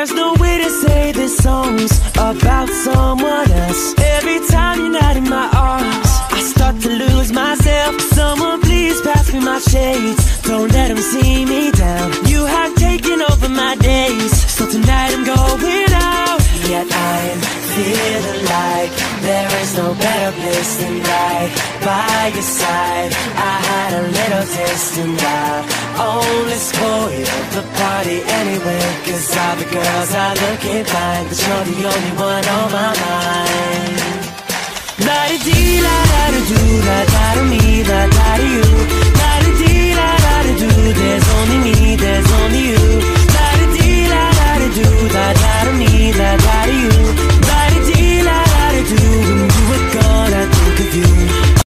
There's no way to say this song's about someone else. Every time you're not in my arms, I start to lose myself. Someone please pass me my shades, don't let them see me down. You have taken over my days, so tonight I'm going out. Yet I'm feeling like there is no better place than right by your side. I had a little taste and I only spoiled the party anyway, 'cause all the girls are looking fine, but you're the only one on my mind. La-di-dee, la-da-da-doo,